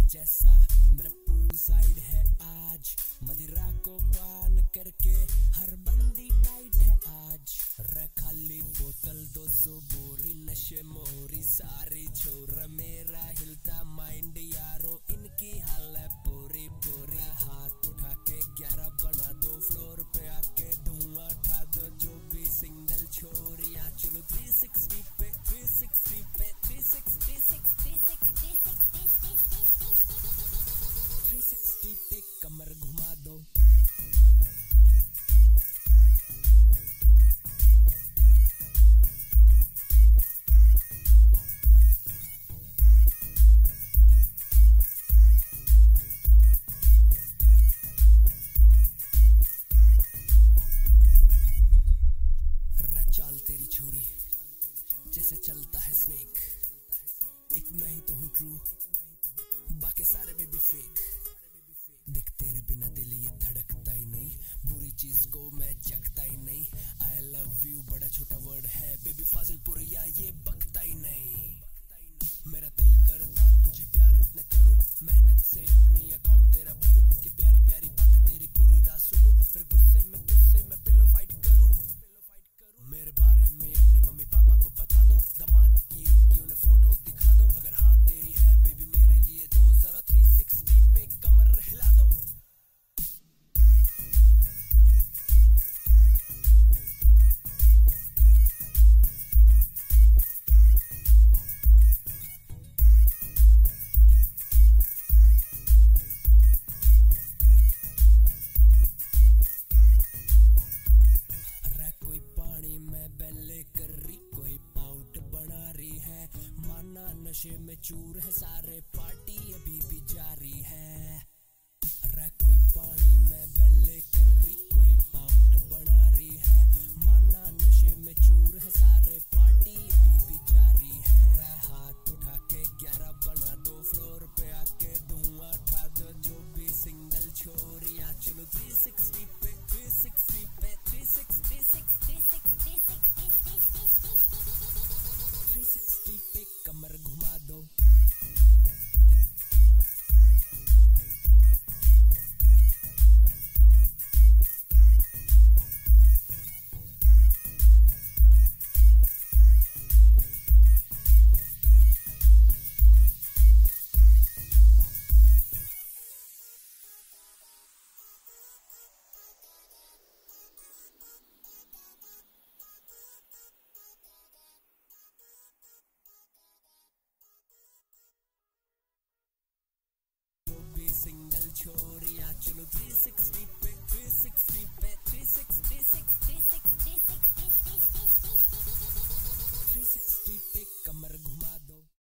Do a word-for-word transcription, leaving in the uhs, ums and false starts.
जैसा मेरा pool side है आज, मदिरा को पान करके हर बंदी टाइट है आज। रे खाली बोतल दो सौ बोरी, नशे मोरी सारी छोरा, मेरा हिलता माइंड यारो, इनकी हाल है पूरी पूरी। हाथ उठा के ग्यारह बना दो, फ्लोर पे आके धुआं उठा दो, जो भी सिंगल छोरियां चलो थ्री सिक्सटी पे थ्री सिक्सटी पे three sixty sixty sixty three sixty पे कमर घुमा दो। चाल तेरी छोरी जैसे चलता है स्नेक, एक मैं ही तो हूँ ट्रू, बाकी सारे बेबी फेक। देख तेरे बिना दिल ये धड़कता ही नहीं, बुरी चीज को मैं जगता ही नहीं। आई लव यू बड़ा छोटा वर्ड है बेबी, फाजिलपुर या ये बकता ही नहीं। मेरा दिल करता तुझे प्यार इतना करूं, मेहनत से अपनी अकाउंट तेरा भरूं, कि प्यारी प्यारी बातें तेरी पूरी रात सुनूं, फिर गुस्से में तुझसे मैं पिलो फाइट करूं। मेरे बारे में अपने मम्मी पापा को बता दो, दामाद की उनकी उन्हें फोटो दिखा दो। अगर हाँ तेरी है बेबी मेरे लिए तो जरा थ्री सिक्सटी पे कमर हिला दो। नशे में चूर है सारे, पार्टी अभी भी जारी है। रे कोई पानी में बेले कर रही, कोई पाउट बना रही है, माना नशे में चूर है सारे, पार्टी अभी भी जारी है। रे हाथ उठा के ग्यारह बना दो, फ्लोर पे आके धुआं उठा दो, जो भी सिंगल छोरियां चलो थ्री सिक्सटी पे थ्री सिक्सटी पे three sixty sixty sixty three sixty पे कमर घुमा दो। सिंगल छोरियां चलो थ्री सिक्सटी पे